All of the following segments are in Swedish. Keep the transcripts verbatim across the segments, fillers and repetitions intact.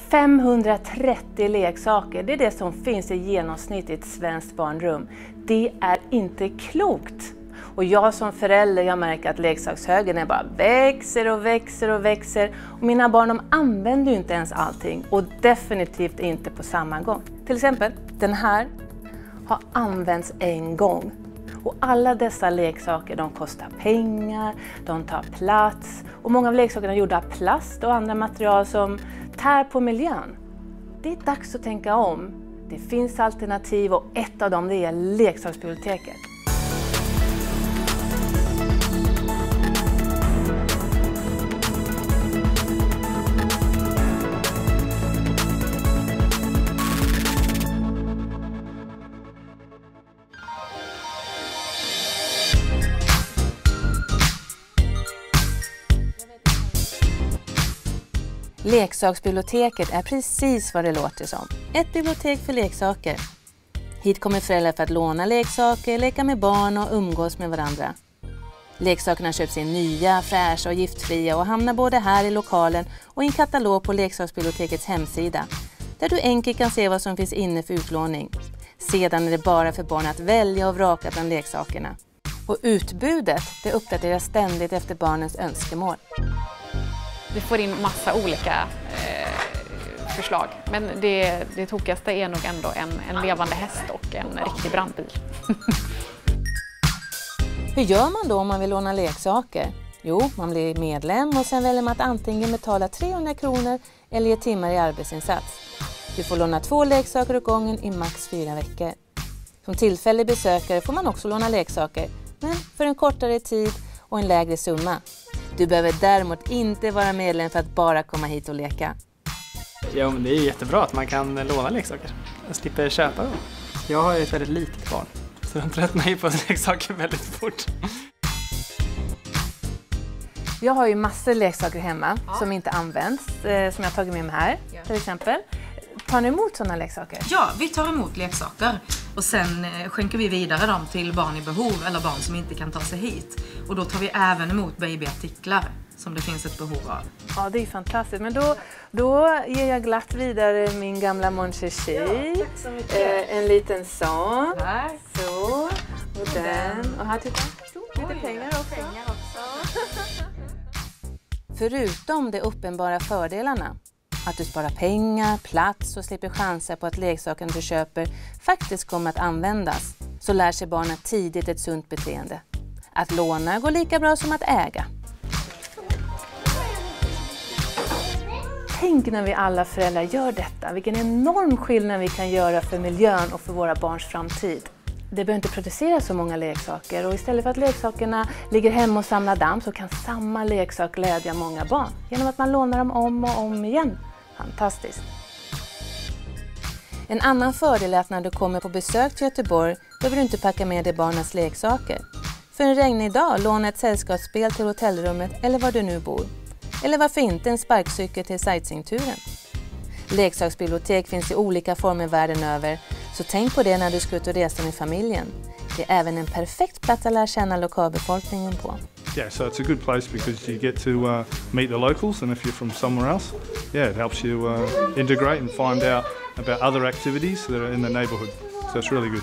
femhundratrettio leksaker, det är det som finns i genomsnitt i ett svenskt barnrum. Det är inte klokt. Och jag som förälder, jag märker att leksakshögen är bara växer och växer och växer. Och mina barn, de använder ju inte ens allting och definitivt inte på samma gång. Till exempel, den här har använts en gång. Och alla dessa leksaker, de kostar pengar, de tar plats. Och många av leksakerna är gjorda av plast och andra material som tär på miljön. Det är dags att tänka om. Det finns alternativ och ett av dem det är Leksaksbiblioteket. Leksaksbiblioteket är precis vad det låter som. Ett bibliotek för leksaker. Hit kommer föräldrar för att låna leksaker, leka med barn och umgås med varandra. Leksakerna köps in nya, fräscha och giftfria och hamnar både här i lokalen och i en katalog på Leksaksbibliotekets hemsida. Där du enkelt kan se vad som finns inne för utlåning. Sedan är det bara för barn att välja och vraka bland leksakerna. Och utbudet det uppdateras ständigt efter barnens önskemål. Vi får in massa olika eh, förslag, men det, det tokigaste är nog ändå en, en levande häst och en riktig brandbil. Hur gör man då om man vill låna leksaker? Jo, man blir medlem och sen väljer man att antingen betala trehundra kronor eller ge timmar i arbetsinsats. Du får låna två leksaker åt gången i max fyra veckor. Som tillfällig besökare får man också låna leksaker, men för en kortare tid och en lägre summa. Du behöver däremot inte vara medlem för att bara komma hit och leka. Ja, men det är jättebra att man kan låna leksaker. Jag slipper köpa dem. Jag har ju ett väldigt litet barn, så de tröttnar ju på leksaker väldigt fort. Jag har ju massor leksaker hemma ja. som inte används, eh, som jag har tagit med mig här ja. till exempel. Tar ni emot sådana leksaker? Ja, vi tar emot leksaker och sen eh, skänker vi vidare dem till barn i behov eller barn som inte kan ta sig hit. Och då tar vi även emot babyartiklar som det finns ett behov av. Ja, det är fantastiskt. Men då, då ger jag glatt vidare min gamla Monchechi. Ja, tack så mycket. Eh, en liten sån. Här. Så. Och den. Och här tittar lite Oj, pengar också. Pengar också. Förutom de uppenbara fördelarna, att du sparar pengar, plats och slipper chanser på att leksaken du köper faktiskt kommer att användas, så lär sig barnen tidigt ett sunt beteende. Att låna går lika bra som att äga. Tänk när vi alla föräldrar gör detta, vilken enorm skillnad vi kan göra för miljön och för våra barns framtid. Det behöver inte producera så många leksaker och istället för att leksakerna ligger hemma och samlar damm så kan samma leksak glädja många barn genom att man lånar dem om och om igen. Fantastiskt! En annan fördel är att när du kommer på besök till Göteborg behöver du inte packa med dig barnens leksaker. För en regnig dag låna ett sällskapsspel till hotellrummet eller var du nu bor. Eller varför inte en sparkcykel till sightseeingturen. Leksaksbibliotek finns i olika former världen över, så tänk på det när du ska ut och resa med familjen. Det är även en perfekt plats att lära känna lokalbefolkningen på. Yeah, so it's a good place because you get to uh, meet the locals, and if you're from somewhere else, yeah, it helps you uh, integrate and find out about other activities that are in the neighborhood. So it's really good.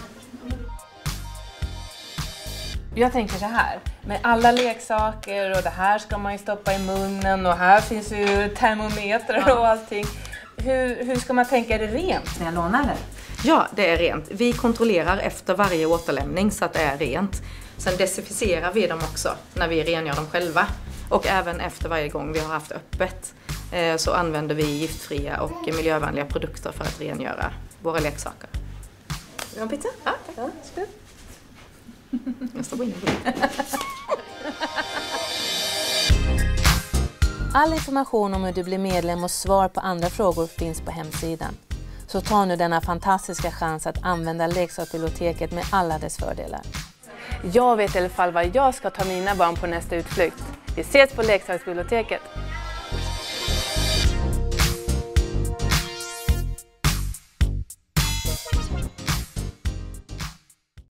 Jag tänker så här, med alla leksaker och det här ska man ju stoppa i munnen och här finns ju termometrar och allting. Hur, hur ska man tänka, är det rent när jag lånar det? Ja, det är rent. Vi kontrollerar efter varje återlämning så att det är rent. Sen desinficerar vi dem också när vi rengör dem själva. Och även efter varje gång vi har haft öppet så använder vi giftfria och miljövänliga produkter för att rengöra våra leksaker. Vill du ha en pizza? Ja, tack. Ja, skål. Jag står inne på det. All information om hur du blir medlem och svar på andra frågor finns på hemsidan. Så ta nu denna fantastiska chans att använda Leksaksbiblioteket med alla dess fördelar. Jag vet i alla fall vad jag ska ta mina barn på nästa utflykt. Vi ses på Leksaksbiblioteket!